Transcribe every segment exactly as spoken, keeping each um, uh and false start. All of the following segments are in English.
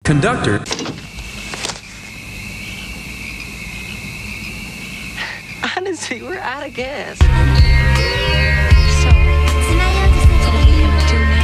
Conductor. Honestly, we're out of gas. So, what are we gonna do now?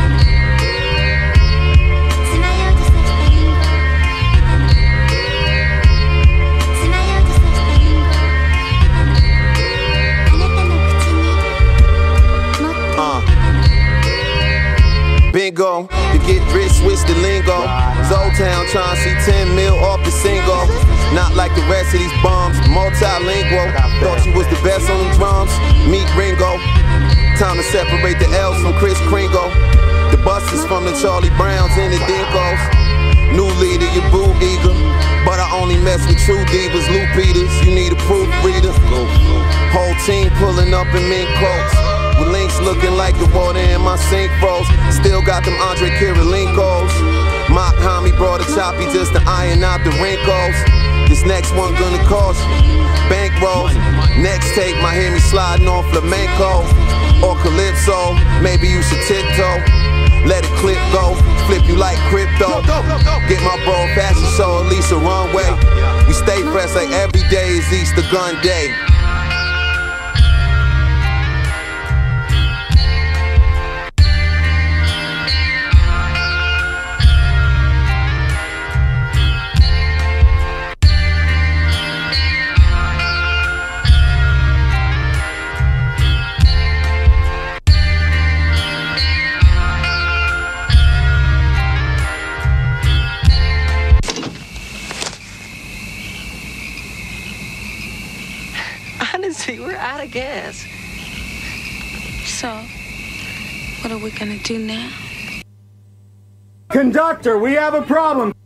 Bingo, to get rich, switch the lingo. Zoltown trying to see ten mil off the single. Not like the rest of these bums, multilingual. Thought you was the best on them drums, meet Ringo. Time to separate the L's from Chris Kringle. The buses from the Charlie Browns and the Dinkos. New leader, you boo eager. But I only mess with true divas, Lou Peters. You need a proofreader. Whole team pulling up in mink coats. With links looking like the water in my sink froze. Still got them Andre Kirilinkos. Mach-Hommy brought a choppy just to iron out the wrinkles. This next one gonna cost you bankrolls. Next take might hear me sliding on flamenco or calypso. Maybe you should tiptoe, let it clip go, flip you like crypto. Get my bro fashion show, at least a runway. We stay fresh like every day is Easter gun day. Honestly, we're out of gas. So, what are we gonna do now? Conductor, we have a problem.